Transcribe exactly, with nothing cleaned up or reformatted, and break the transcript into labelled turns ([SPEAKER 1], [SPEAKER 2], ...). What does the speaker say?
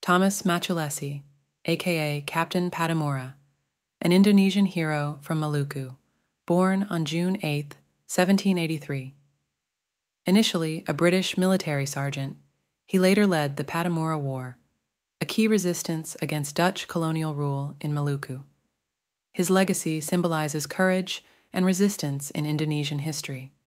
[SPEAKER 1] Thomas Matulessy, aka Captain Pattimura, an Indonesian hero from Maluku, born on June eighth, seventeen eighty-three. Initially a British military sergeant, he later led the Pattimura War, a key resistance against Dutch colonial rule in Maluku. His legacy symbolizes courage and resistance in Indonesian history.